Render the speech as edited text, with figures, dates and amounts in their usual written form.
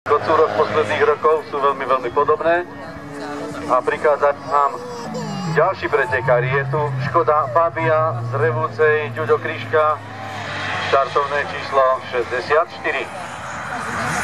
Kocúrok posledných rokov sú veľmi podobné a prichádza nám ďalší pretekár. Je tu Škoda Fabia z revúcej Ďuďo Kryška, štartovné číslo 64.